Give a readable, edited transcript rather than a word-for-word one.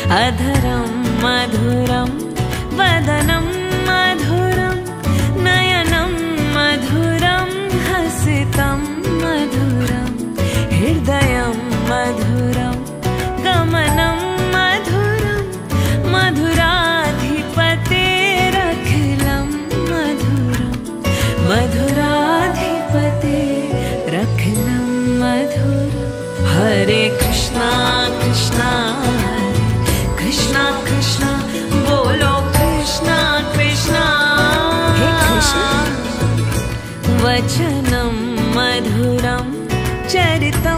अधरं मधुरं वदनं मधुरं नयनं मधुरं हसितं मधुरं हृदयं मधुरं गमनं मधुरं मधुराधिपतेरखिलं मधुरं मधुराधिपतेरखिलं मधुरं हरे कृष्णा कृष्णा कृष्णा कृष्णा बोलो कृष्णा कृष्णा हे कृष्णा वचनं मधुरं चरितं